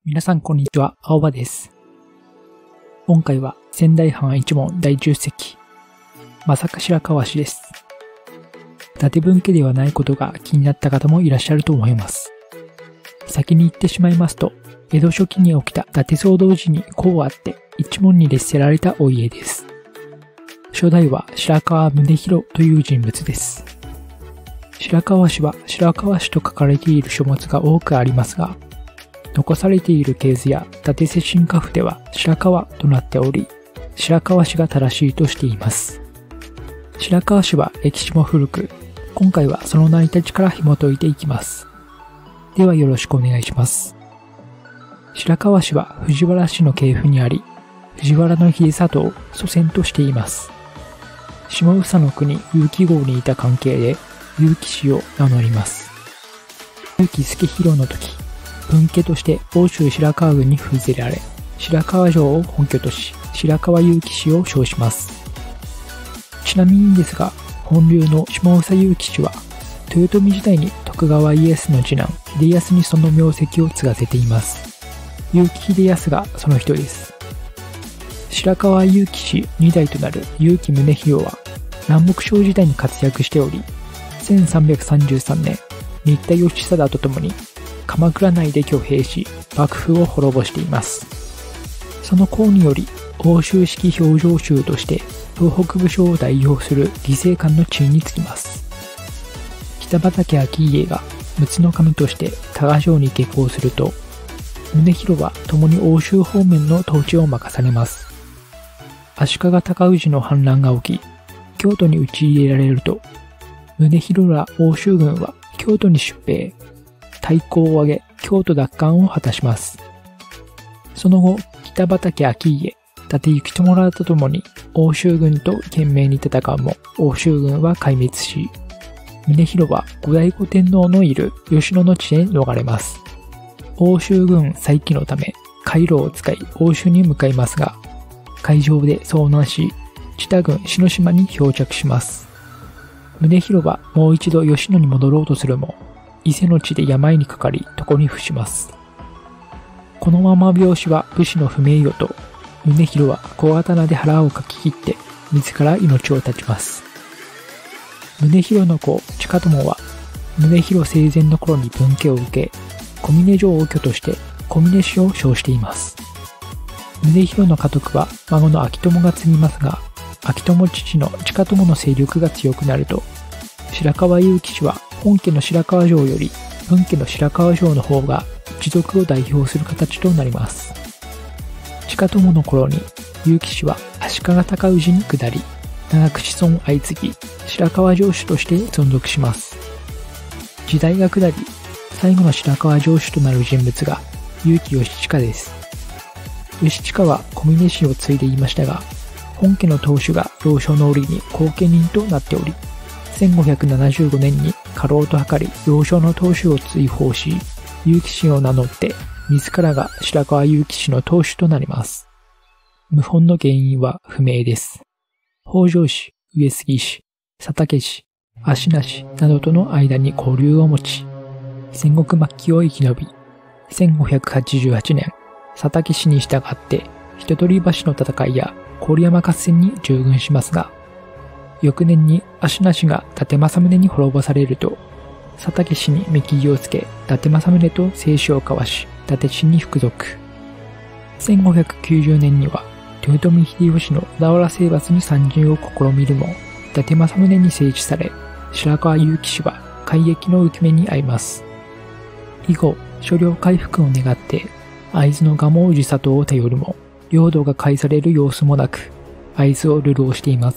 皆さんこんにちは、青葉です。今回は仙台藩一門第10席、正頭川氏です。伊達分家ではないことが気になった方もいらっしゃると思います。先に言ってしまいますと、江戸初期に起きた伊達騒動時に功あって一門に列せられたお家です。初代は白川宗弘という人物です。白川氏は白川氏と書かれている書物が多くありますが、残されている系図や伊達世親家譜では白川となっており、白川氏が正しいとしています。白川氏は歴史も古く、今回はその成り立ちから紐解いていきます。ではよろしくお願いします。白川氏は藤原氏の系譜にあり、藤原の秀里を祖先としています。下総の国結城郷にいた関係で結城氏を名乗ります。結城助弘の時、分家として奥州白川郡に封じられ、白川城を本拠とし、白川結城氏を称します。ちなみにですが、本流の下総結城氏は、豊臣時代に徳川家康の次男、秀康にその名跡を継がせています。結城秀康がその人です。白川結城氏2代となる結城宗弘は、南北朝時代に活躍しており、1333年、新田義貞と共に、鎌倉内で挙兵し、幕府を滅ぼしています。その功により、奥州式表情衆として、東北武将を代表する義政官の地位につきます。北畠顕家が陸奥の神として加賀城に下校すると、宗弘は共に奥州方面の統治を任されます。足利尊氏の反乱が起き、京都に討ち入れられると、宗弘ら奥州軍は京都に出兵、太鼓を上げ、京都奪還を果たします。その後、北畠顕家、伊達行友らと共に奥州軍と懸命に戦うも、奥州軍は壊滅し、宗弘は後醍醐天皇のいる吉野の地へ逃れます。奥州軍再起のため、海路を使い奥州に向かいますが、海上で遭難し、知多郡篠島に漂着します。宗弘はもう一度吉野に戻ろうとするも、伊勢の地で病にかかり床に伏します。このまま病死は武士の不名誉と、宗弘は小刀で腹をかき切って自ら命を絶ちます。宗弘の子近友は宗弘生前の頃に分家を受け、小峰城を居として小峰氏を称しています。宗弘の家督は孫の昭友が継ぎますが、昭友父の近友の勢力が強くなると、白川結城氏は本家の白川城より分家の白川城の方が一族を代表する形となります。近友の頃に結城氏は足利尊氏に下り、長く子孫相次ぎ白川城主として存続します。時代が下り、最後の白川城主となる人物が結城義親です。義親は小峰氏を継いでいましたが、本家の当主が老少の折に後見人となっており、1575年に家老と図り老少の当主を追放し、結城氏を名乗って自らが白川結城氏の当主となります。謀反の原因は不明です。北条氏、上杉氏、佐竹氏、足利氏などとの間に交流を持ち、戦国末期を生き延び、1588年、佐竹氏に従って人取橋の戦いや郡山合戦に従軍しますが、翌年に足利氏が伊達政宗に滅ぼされると、佐竹氏に見切りをつけ、伊達政宗と生死を交わし、伊達氏に服属。1590年には、豊臣秀吉の小田原征伐に参陣を試みるも、伊達政宗に制止され、白川結城氏は改易の受け目に遭います。以後、所領回復を願って、会津の蒲生氏里を頼るも、領土が返される様子もなく、会津を流浪しています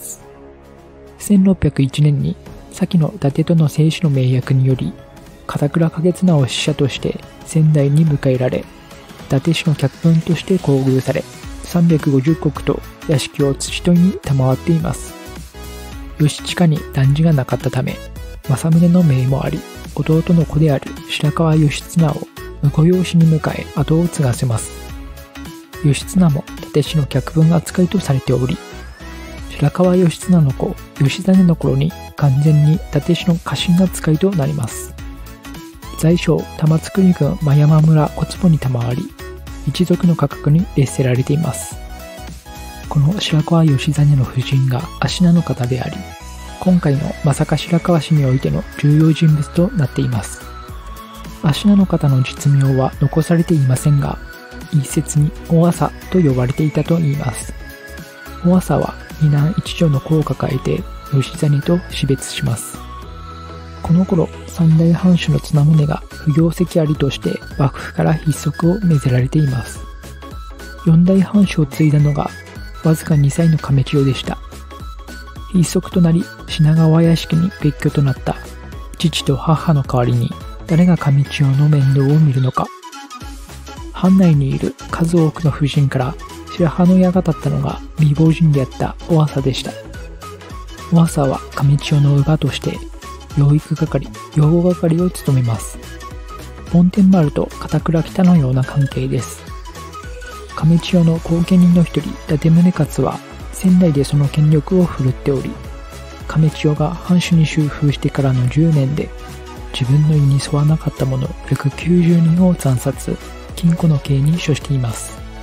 。1601年に先の伊達との生死の盟約により、片倉景綱を使者として仙台に迎えられ、伊達氏の客分として厚遇され、350石と屋敷を土取りに賜っています。義親に男児がなかったため、政宗の命もあり、弟の子である白川義経を婿養子に迎え後を継がせます。義経も伊達氏の客分扱いとされており、白川義経の子義実の頃に完全に伊達氏の家臣扱いとなります。在所玉造郡真山村小坪に賜り、 一族の価格に列せられています。この白河義実の夫人が芦名の方であり、今回の正賀白河氏においての重要人物となっています。芦名の方の実名は残されていませんが、一説にお朝と呼ばれていたといいます。お朝は二男一女の子を抱えて義実と死別します。この頃、三代藩主の綱宗が不行跡ありとして幕府から筆足を命ぜられています。四代藩主を継いだのがわずか2歳の亀千代でした。筆足となり品川屋敷に別居となった父と母の代わりに誰が亀千代の面倒を見るのか。藩内にいる数多くの婦人から白羽の矢が立ったのが未亡人であったお朝でした。お朝は亀千代の乳母として養育係、養護係を務めます。門天丸と片倉北のような関係です。亀千代の後見人の一人、伊達宗勝は仙台でその権力を振るっており、亀千代が藩主に襲封してからの10年で自分の意に沿わなかった者約90人を惨殺、禁錮の刑に処しています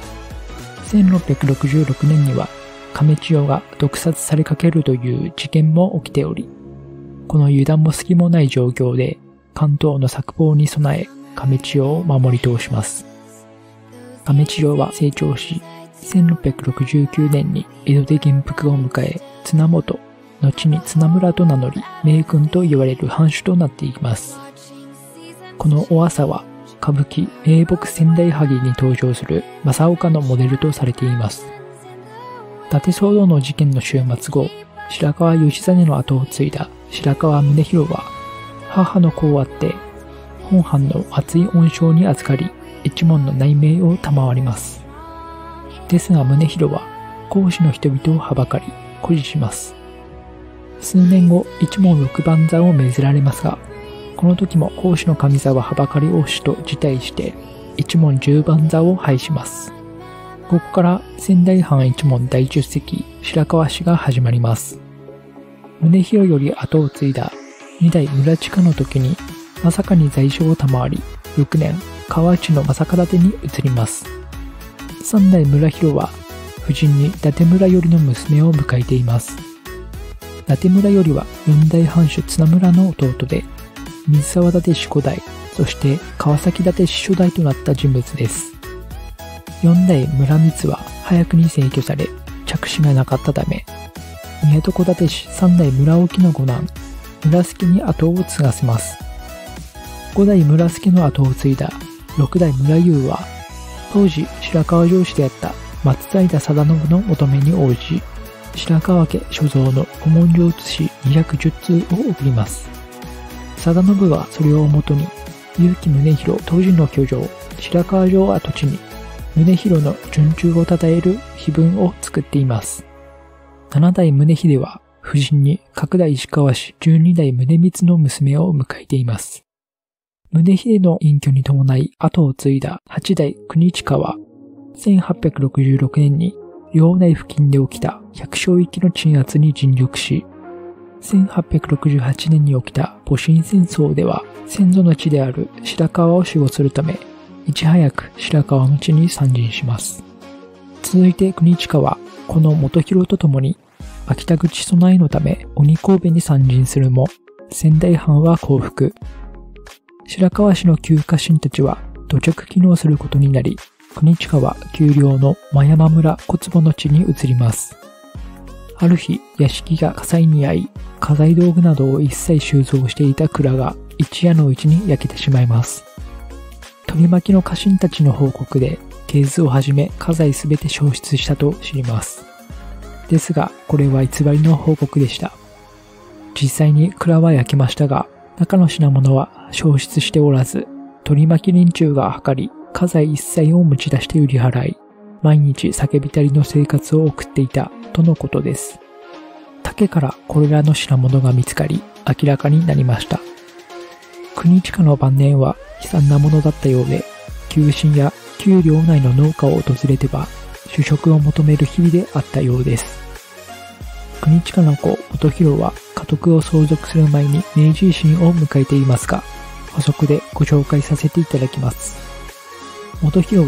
。1666年には亀千代が毒殺されかけるという事件も起きており、この油断も隙もない状況で関東の策謀に備え亀千代を守り通します。亀千代は成長し、1669年に江戸で元服を迎え、綱本、後に綱村と名乗り、名君と言われる藩主となっていきます。このお朝は歌舞伎名木仙台萩に登場する正岡のモデルとされています。伊達騒動の事件の終末後、白河義実の後を継いだ白河宗弘は母の子をあって本藩の厚い恩賞に預かり一門の内命を賜ります。ですが宗弘は公子の人々をはばかり誇示します。数年後一門六番座を命ぜられますが、この時も公子の上座ははばかり押しと辞退して一門十番座を廃します。ここから仙台藩一門第10席白河氏が始まります。宗弘より後を継いだ二代村近の時に正賀に在所を賜り、翌年河内の正賀立に移ります。三代村広は夫人に伊達村頼の娘を迎えています。伊達村頼は四代藩主綱村の弟で、水沢伊達四五代、そして川崎伊達四初代となった人物です。四代村光は早くに逝去され、着手がなかったため、宮床伊達氏三代村沖の五男、村助に後を継がせます。五代村助の後を継いだ六代村優は、当時白河城主であった松平定信の求めに応じ、白河家所蔵の古文書写し210通を送ります。定信はそれをもとに、結城宗弘当時の居城、白河城跡地に、宗弘の順中を称える碑文を作っています。七代宗秀は、夫人に各代石川氏12代宗光の娘を迎えています。宗秀の隠居に伴い後を継いだ8代国親は、1866年に領内付近で起きた百姓域の鎮圧に尽力し、1868年に起きた戊辰戦争では先祖の地である白河を守護するため、いち早く白河の地に参陣します。続いて国親は、この元広と共に秋田口備えのため鬼神戸に参陣するも、仙台藩は降伏。白河氏の旧家臣たちは土着機能することになり、国親は丘陵の真山村小坪の地に移ります。ある日、屋敷が火災に遭い、家財道具などを一切収蔵していた蔵が一夜のうちに焼けてしまいます。取り巻きの家臣たちの報告で、系図をはじめ家財すべて消失したと知ります。ですが、これは偽りの報告でした。実際に蔵は焼けましたが、中の品物は消失しておらず、取り巻き連中が計り、家財一切を持ち出して売り払い、毎日酒浸りの生活を送っていたとのことです。竹からこれらの品物が見つかり、明らかになりました。国親の晩年は悲惨なものだったようで、旧臣や旧領内の農家を訪れては、主食を求める日々であったようです。国親の子、元広は家督を相続する前に明治維新を迎えていますが、補足でご紹介させていただきます。元広は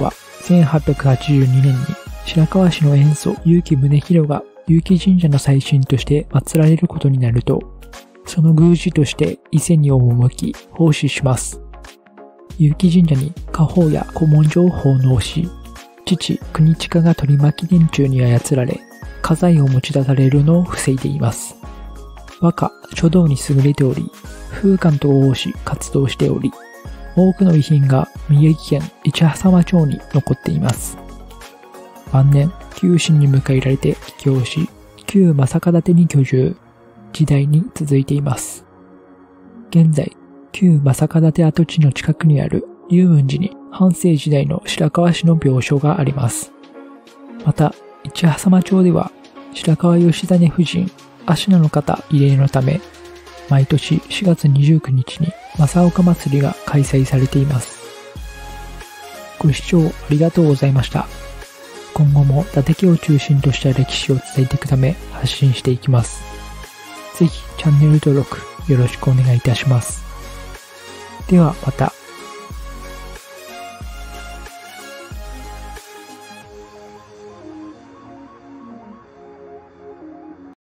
1882年に白河市の元祖結城宗弘が結城神社の祭神として祀られることになると、その宮司として伊勢に赴き奉仕します。結城神社に家宝や古文書を奉納し、父国親が取り巻き年中に操られ、家財を持ち出されるのを防いでいます。和歌、書道に優れており、風館と応し活動しており、多くの遺品が宮城県市波佐間町に残っています。晩年、旧臣に迎えられて帰郷し、旧正門建に居住、時代に続いています。現在、旧正門建跡地の近くにある龍雲寺に半世時代の白河氏の廟所があります。また、市波佐間町では、白河義実夫人、芦名の方慰霊のため、毎年4月29日に正岡祭りが開催されています。ご視聴ありがとうございました。今後も伊達家を中心とした歴史を伝えていくため発信していきます。ぜひチャンネル登録よろしくお願いいたします。ではまた。